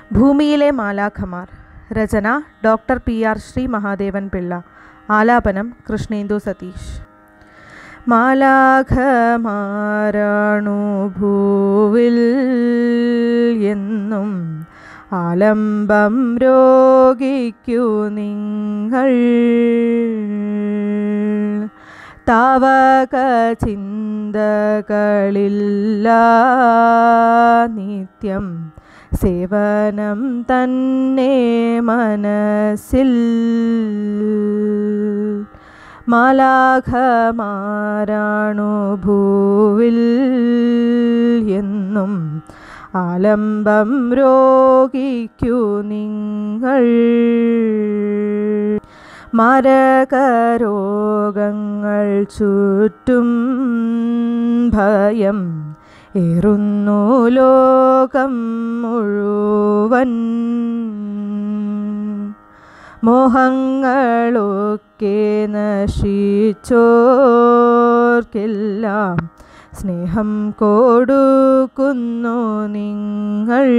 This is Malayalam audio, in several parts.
ഭൂമിയിലെ മാലാഖമാർ. രചന ഡോക്ടർ PR ശ്രീ മഹാദേവൻ പിള്ള. ആലാപനം കൃഷ്ണേന്ദു സതീഷ്. മാലാഖമാരാണു ഭൂവിൽ എന്നും ആലംബം രോഗിക്കു നിങ്ങൾ. താവക ചിന്തകളില്ല നിത്യം സേവനം തന്നെ മനസ്സിൽ. മാലാഖമാരാണു ഭൂവിൽ എന്നും ആലംബം രോഗിക്കു നിങ്ങൾ. മാരകരോഗങ്ങൾ ചുറ്റും ഭയം ഏറുന്നു ലോകം മുഴുവൻ. മോഹങ്ങളൊക്കെ നശിച്ചോർക്കെല്ലാം സ്നേഹം കൊടുക്കുന്നു നിങ്ങൾ.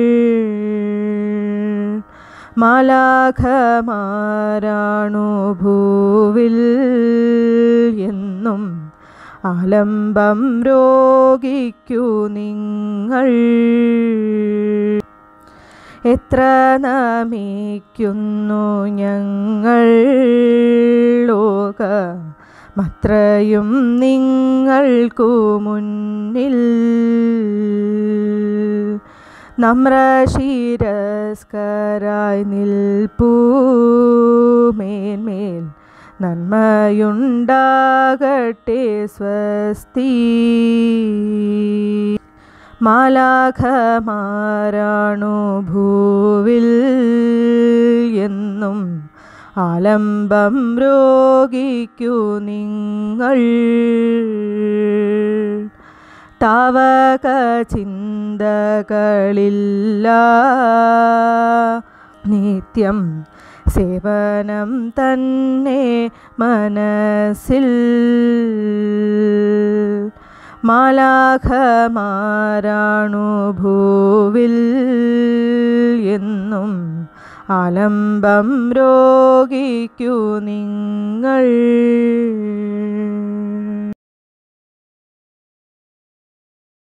മാലാഖമാരാണു ഭൂവിൽ എന്നും ആലംബം രോഗിക്കു നിങ്ങൾ. എത്ര നമിക്കുന്നു ഞങ്ങൾ ലോകമത്രയും നിങ്ങൾക്കു മുന്നിൽ. നമ്രശിരസ്കരായി നിൽപ്പൂ മേന്മേൽ നന്മയുണ്ടാകട്ടെ സ്വസ്തി. മാലാഖമാരാണു ഭൂവിൽ എന്നും ആലംബം രോഗിക്കു നിങ്ങൾ. താവക ചിന്തകളില്ല നിത്യം സേവനം തന്നെ മനസ്സിൽ. മാലാഖമാരാണു ഭൂവിൽ എന്നും ആലംബം രോഗിക്കു നിങ്ങൾ.